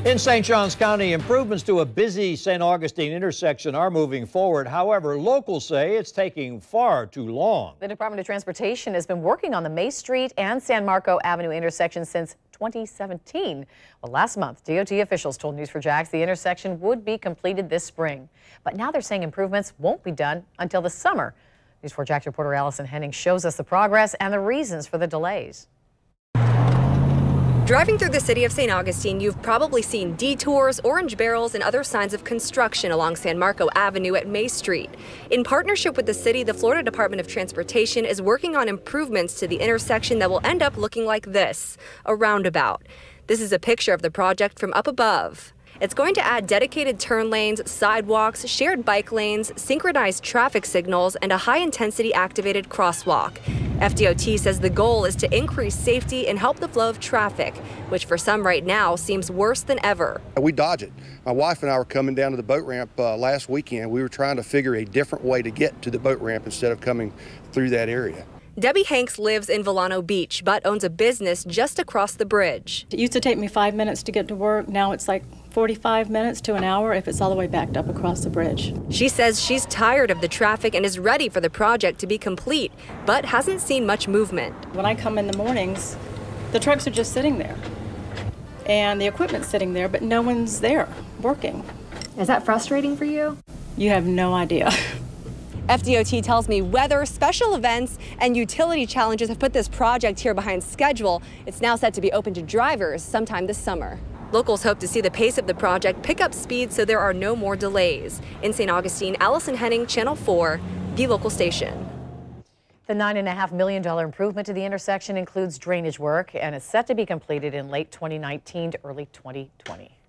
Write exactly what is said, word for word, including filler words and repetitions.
In Saint Johns County, improvements to a busy Saint Augustine intersection are moving forward. However, locals say it's taking far too long. The Department of Transportation has been working on the May Street and San Marco Avenue intersection since twenty seventeen. Well, last month, D O T officials told News four Jax the intersection would be completed this spring. But now they're saying improvements won't be done until the summer. News four Jax reporter Allison Henning shows us the progress and the reasons for the delays. Driving through the city of Saint Augustine, you've probably seen detours, orange barrels, and other signs of construction along San Marco Avenue at May Street. In partnership with the city, the Florida Department of Transportation is working on improvements to the intersection that will end up looking like this, a roundabout. This is a picture of the project from up above. It's going to add dedicated turn lanes, sidewalks, shared bike lanes, synchronized traffic signals, and a high-intensity activated crosswalk. F D O T says the goal is to increase safety and help the flow of traffic, which for some right now seems worse than ever. We dodge it. My wife and I were coming down to the boat ramp uh, last weekend. We were trying to figure a different way to get to the boat ramp instead of coming through that area. Debbie Hanks lives in Volano Beach, but owns a business just across the bridge. It used to take me five minutes to get to work. Now it's like forty-five minutes to an hour if it's all the way backed up across the bridge. She says she's tired of the traffic and is ready for the project to be complete, but hasn't seen much movement. When I come in the mornings, the trucks are just sitting there and the equipment's sitting there, but no one's there working. Is that frustrating for you? You have no idea. F D O T tells me weather, special events, and utility challenges have put this project here behind schedule. It's now set to be open to drivers sometime this summer. Locals hope to see the pace of the project pick up speed so there are no more delays. In Saint Augustine, Allison Henning, Channel four, the local station. The nine point five million dollars improvement to the intersection includes drainage work and is set to be completed in late twenty nineteen to early twenty twenty.